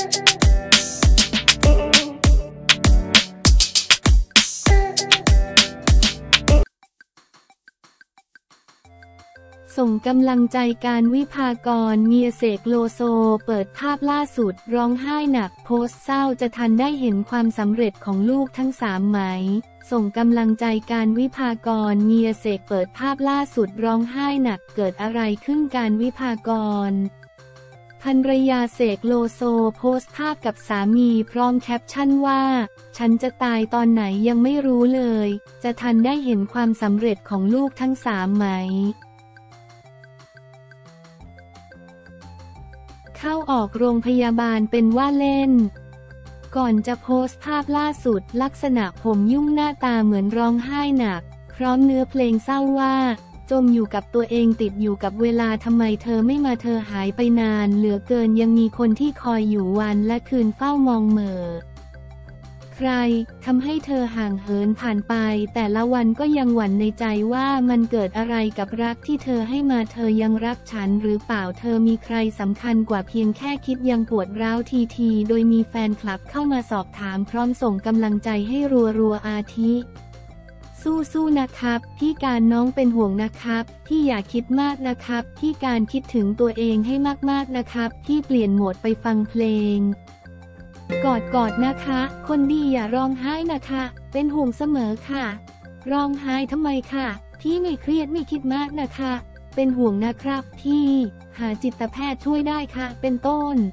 ส่งกำลังใจการวิภากรเมียเสกโลโซเปิดภาพล่าสุดร้องไห้หนักโพสต์เศร้าจะทันได้เห็นความสำเร็จของลูกทั้ง3ไหมส่งกำลังใจการวิภากรเมียเสกเปิดภาพล่าสุดร้องไห้หนักเกิดอะไรขึ้นการวิภากรภรรยาเสกโลโซโพสต์ภาพกับสามีพร้อมแคปชั่นว่าฉันจะตายตอนไหนยังไม่รู้เลยจะทันได้เห็นความสำเร็จของลูกทั้ง3ไหมเข้าออกโรงพยาบาลเป็นว่าเล่นก่อนจะโพสต์ภาพล่าสุดลักษณะผมยุ่งหน้าตาเหมือนร้องไห้หนักพร้อมเนื้อเพลงเศร้าว่าจมอยู่กับตัวเองติดอยู่กับเวลาทำไมเธอไม่มาเธอหายไปนานเหลือเกินยังมีคนที่คอยอยู่วันและคืนเฝ้ามองเหม่อใครทำให้เธอห่างเหินผ่านไปแต่ละวันก็ยังหวั่นในใจว่ามันเกิดอะไรกับรักที่เธอให้มาเธอยังรักฉันหรือเปล่าเธอมีใครสำคัญกว่าเพียงแค่คิดยังปวดร้าวทีโดยมีแฟนคลับเข้ามาสอบถามพร้อมส่งกำลังใจให้รัวอาทิสู้นะครับพี่การน้องเป็นห่วงนะครับพี่อย่าคิดมากนะครับพี่การคิดถึงตัวเองให้มากๆนะครับพี่เปลี่ยนโหมดไปฟังเพลงกอดนะคะคนดีอย่าร้องไห้นะคะเป็นห่วงเสมอค่ะร้องไห้ทำไมค่ะพี่ไม่เครียดไม่คิดมากนะคะเป็นห่วงนะครับพี่หาจิตแพทย์ช่วยได้ค่ะเป็นต้น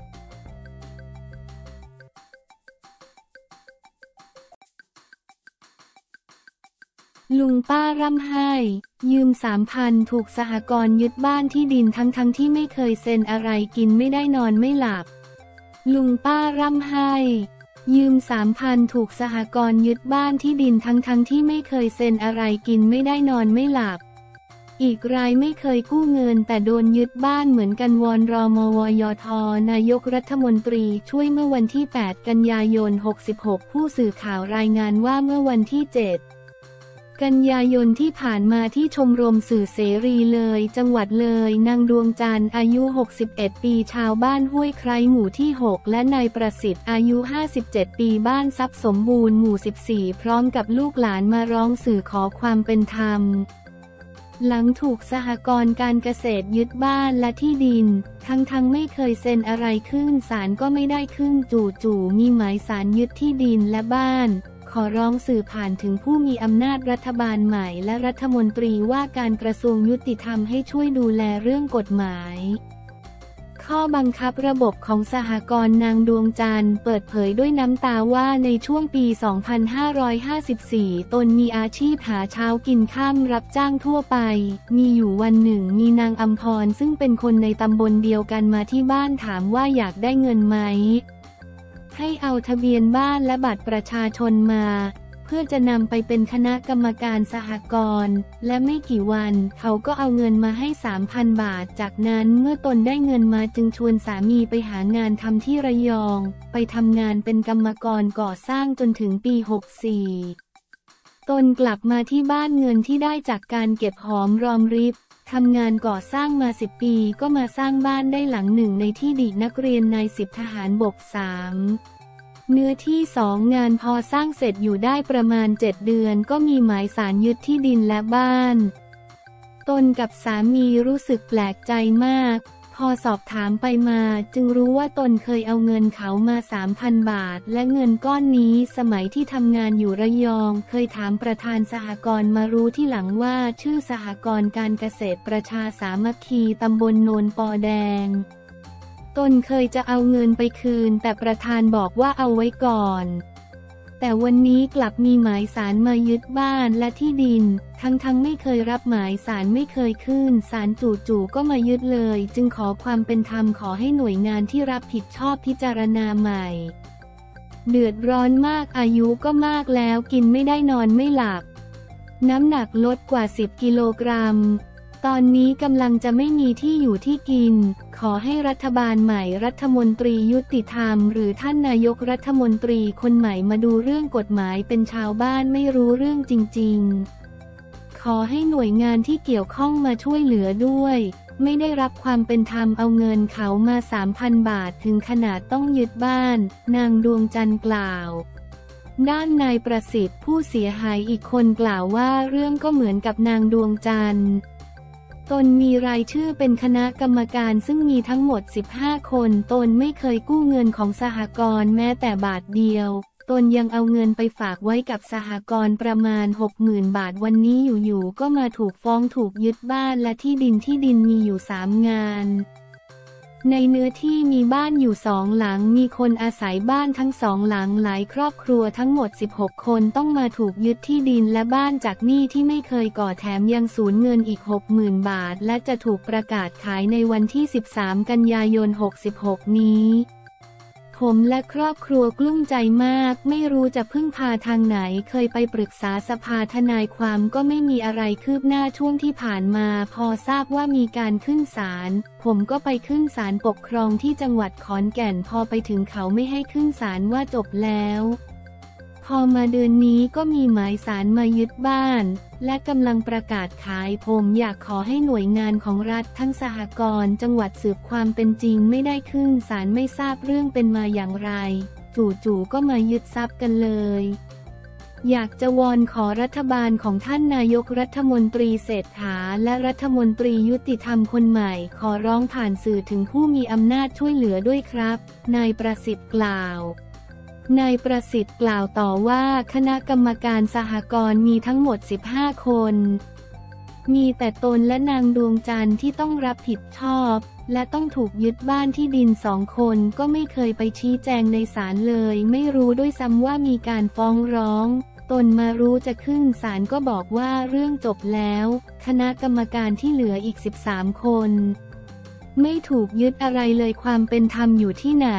ลุงป้าร่ำไห้ยืม3,000ถูกสหกรณ์ยึดบ้านที่ดินทั้งที่ไม่เคยเซ็นอะไรกินไม่ได้นอนไม่หลับลุงป้าร่ำไห้ยืม3,000ถูกสหกรณ์ยึดบ้านที่ดินทั้งที่ไม่เคยเซ็นอะไรกินไม่ได้นอนไม่หลับอีกรายไม่เคยกู้เงินแต่โดนยึดบ้านเหมือนกันวอนรมวยทนายกรัฐมนตรีช่วยเมื่อวันที่8กันยายน66ผู้สื่อข่าวรายงานว่าเมื่อวันที่7กันยายนที่ผ่านมาที่ชมรมสื่อเสรีเลยจังหวัดเลยนางดวงจันทร์อายุ61ปีชาวบ้านห้วยไคร้หมู่ที่6และนายประสิทธิ์อายุ57ปีบ้านทรัพย์สมบูรณ์หมู่14พร้อมกับลูกหลานมาร้องสื่อขอความเป็นธรรมหลังถูกสหกรณ์การเกษตรยึดบ้านและที่ดินทั้งไม่เคยเซ็นอะไรขึ้นศาลก็ไม่ได้ขึ้นจู่มีหมายศาลยึดที่ดินและบ้านขอร้องสื่อผ่านถึงผู้มีอำนาจรัฐบาลใหม่และรัฐมนตรีว่าการกระทรวงยุติธรรมให้ช่วยดูแลเรื่องกฎหมายข้อบังคับระบบของสหกรณ์นางดวงจันทร์เปิดเผยด้วยน้ำตาว่าในช่วงปี 2554 ตนมีอาชีพหาเช้ากินค่ำรับจ้างทั่วไปมีอยู่วันหนึ่งมีนางอำพรซึ่งเป็นคนในตำบลเดียวกันมาที่บ้านถามว่าอยากได้เงินไหมให้เอาทะเบียนบ้านและบัตรประชาชนมาเพื่อจะนำไปเป็นคณะกรรมการสหกรณ์และไม่กี่วันเขาก็เอาเงินมาให้ 3,000 บาทจากนั้นเมื่อตนได้เงินมาจึงชวนสามีไปหางานทำที่ระยองไปทำงานเป็นกรรมกรก่อสร้างจนถึงปี 64ตนกลับมาที่บ้านเงินที่ได้จากการเก็บหอมรอมริบทำงานก่อสร้างมา10 ปีก็มาสร้างบ้านได้หลังหนึ่งในที่ดินนักเรียนนาย10ทหารบก3เนื้อที่2งานพอสร้างเสร็จอยู่ได้ประมาณ7 เดือนก็มีหมายศาลยึดที่ดินและบ้านตนกับสามีรู้สึกแปลกใจมากพอสอบถามไปมาจึงรู้ว่าตนเคยเอาเงินเขามา 3,000 บาทและเงินก้อนนี้สมัยที่ทำงานอยู่ระยองเคยถามประธานสหกรณ์มารู้ที่หลังว่าชื่อสหกรณ์การเกษตรประชาสามัคคีตำบลโนนปอแดงตนเคยจะเอาเงินไปคืนแต่ประธานบอกว่าเอาไว้ก่อนแต่วันนี้กลับมีหมายศาลมายึดบ้านและที่ดินทั้งไม่เคยรับหมายศาลไม่เคยขึ้นศาลจู่ๆก็มายึดเลยจึงขอความเป็นธรรมขอให้หน่วยงานที่รับผิดชอบพิจารณาใหม่เดือดร้อนมากอายุก็มากแล้วกินไม่ได้นอนไม่หลับน้ำหนักลดกว่า10 กิโลกรัมตอนนี้กำลังจะไม่มีที่อยู่ที่กินขอให้รัฐบาลใหม่รัฐมนตรียุติธรรมหรือท่านนายกรัฐมนตรีคนใหม่มาดูเรื่องกฎหมายเป็นชาวบ้านไม่รู้เรื่องจริงๆขอให้หน่วยงานที่เกี่ยวข้องมาช่วยเหลือด้วยไม่ได้รับความเป็นธรรมเอาเงินเขามา 3,000 บาทถึงขนาดต้องยึดบ้านนางดวงจันทร์กล่าวด้านนายประสิทธิ์ผู้เสียหายอีกคนกล่าวว่าเรื่องก็เหมือนกับนางดวงจันทร์ตนมีรายชื่อเป็นคณะกรรมการซึ่งมีทั้งหมด15คนตนไม่เคยกู้เงินของสหกรณ์แม้แต่บาทเดียวตนยังเอาเงินไปฝากไว้กับสหกรณ์ประมาณ 60,000 บาทวันนี้อยู่ๆก็มาถูกฟ้องถูกยึดบ้านและที่ดินมีอยู่3 งานในเนื้อที่มีบ้านอยู่2 หลังมีคนอาศัยบ้านทั้ง2 หลังหลายครอบครัวทั้งหมด16 คนต้องมาถูกยึดที่ดินและบ้านจากหนี้ที่ไม่เคยก่อแถมยังสูญเงินอีก 60,000 บาทและจะถูกประกาศขายในวันที่13 กันยายน 66 นี้ผมและครอบครัวกลุ้มใจมากไม่รู้จะพึ่งพาทางไหนเคยไปปรึกษาสภาทนายความก็ไม่มีอะไรคืบหน้าช่วงที่ผ่านมาพอทราบว่ามีการขึ้นศาลผมก็ไปขึ้นศาลปกครองที่จังหวัดขอนแก่นพอไปถึงเขาไม่ให้ขึ้นศาลว่าจบแล้วพอมาเดือนนี้ก็มีหมายศาลมายึดบ้านและกำลังประกาศขายผมอยากขอให้หน่วยงานของรัฐทั้งสหกรณ์จังหวัดสืบความเป็นจริงไม่ได้ขึ้นศาลไม่ทราบเรื่องเป็นมาอย่างไรจู่ๆก็มายึดทรัพย์กันเลยอยากจะวอนขอรัฐบาลของท่านนายกรัฐมนตรีเศรษฐาและรัฐมนตรียุติธรรมคนใหม่ขอร้องผ่านสื่อถึงผู้มีอำนาจช่วยเหลือด้วยครับนายประสิทธิ์กล่าวนายประสิทธิ์กล่าวต่อว่าคณะกรรมการสหกรณ์มีทั้งหมด15 คนมีแต่ตนและนางดวงจันทร์ที่ต้องรับผิดชอบและต้องถูกยึดบ้านที่ดิน2 คนก็ไม่เคยไปชี้แจงในศาลเลยไม่รู้ด้วยซ้ำว่ามีการฟ้องร้องตนมารู้จะขึ้นศาลก็บอกว่าเรื่องจบแล้วคณะกรรมการที่เหลืออีก13 คนไม่ถูกยึดอะไรเลยความเป็นธรรมอยู่ที่ไหน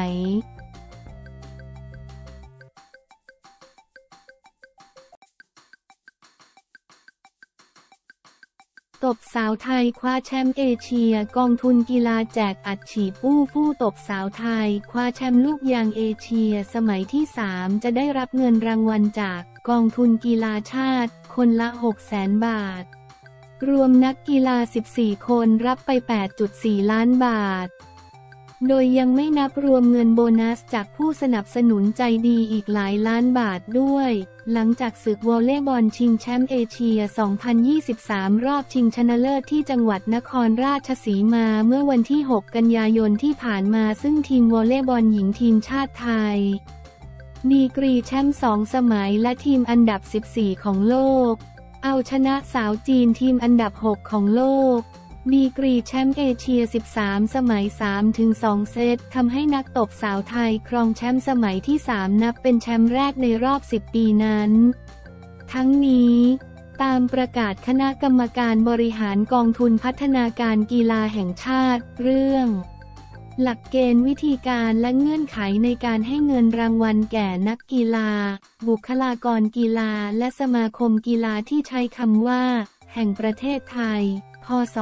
ตบสาวไทยคว้าแชมป์เอเชียกองทุนกีฬาแจกอัดฉีดผู้ตบสาวไทยคว้าแชมป์ลูกยางเอเชียสมัยที่3จะได้รับเงินรางวัลจากกองทุนกีฬาชาติคนละ 600,000 บาทรวมนักกีฬา14 คนรับไป 8.4 ล้านบาทโดยยังไม่นับรวมเงินโบนัสจากผู้สนับสนุนใจดีอีกหลายล้านบาทด้วยหลังจากศึกวอลเลย์บอลชิงแชมป์เอเชีย 2023 รอบชิงชนะเลิศที่จังหวัดนครราชสีมาเมื่อวันที่ 6 กันยายนที่ผ่านมาซึ่งทีมวอลเลย์บอลหญิงทีมชาติไทยดีกรีแชมป์2 สมัยและทีมอันดับ 14 ของโลกเอาชนะสาวจีนทีมอันดับ 6 ของโลกดีกรีแชมป์เอเชีย 13 สมัย 3-2 เซตทำให้นักตบสาวไทยครองแชมป์สมัยที่ 3 นับเป็นแชมป์แรกในรอบ 10 ปีนั้นทั้งนี้ตามประกาศคณะกรรมการบริหารกองทุนพัฒนาการกีฬาแห่งชาติเรื่องหลักเกณฑ์วิธีการและเงื่อนไขในการให้เงินรางวัลแก่นักกีฬาบุคลากรกีฬาและสมาคมกีฬาที่ใช้คำว่าแห่งประเทศไทยพ.ศ.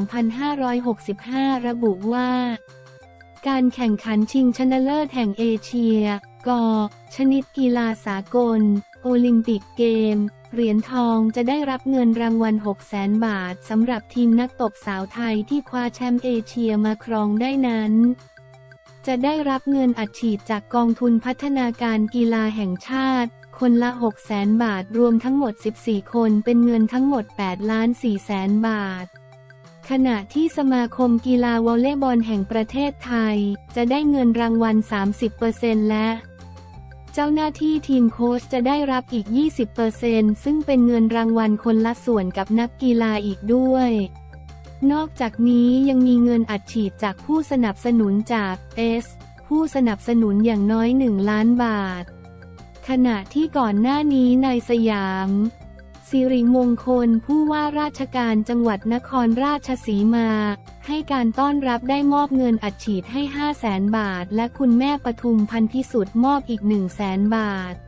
2565 ระบุว่าการแข่งขันชิงชนะเลิศแห่งเอเชียก.ชนิดกีฬาสากลโอลิมปิกเกมเหรียญทองจะได้รับเงินรางวัล 600,000 บาทสำหรับทีมนักตบสาวไทยที่คว้าแชมป์เอเชียมาครองได้นั้นจะได้รับเงินอัดฉีดจากกองทุนพัฒนาการกีฬาแห่งชาติคนละ 600,000 บาทรวมทั้งหมด14 คนเป็นเงินทั้งหมด 8,400,000 บาทขณะที่สมาคมกีฬาวอลเลย์บอลแห่งประเทศไทยจะได้เงินรางวัล 30% และเจ้าหน้าที่ทีมโค้ชจะได้รับอีก 20% ซึ่งเป็นเงินรางวัลคนละส่วนกับนักกีฬาอีกด้วยนอกจากนี้ยังมีเงินอัดฉีดจากผู้สนับสนุนจากผู้สนับสนุนอย่างน้อย1 ล้านบาทขณะที่ก่อนหน้านี้นายสยามสิริมงคลผู้ว่าราชการจังหวัดนครราชสีมาให้การต้อนรับได้มอบเงินอัดฉีดให้ 500,000 บาทและคุณแม่ปทุมพันธุ์พิสุทธิ์มอบอีก 100,000 บาท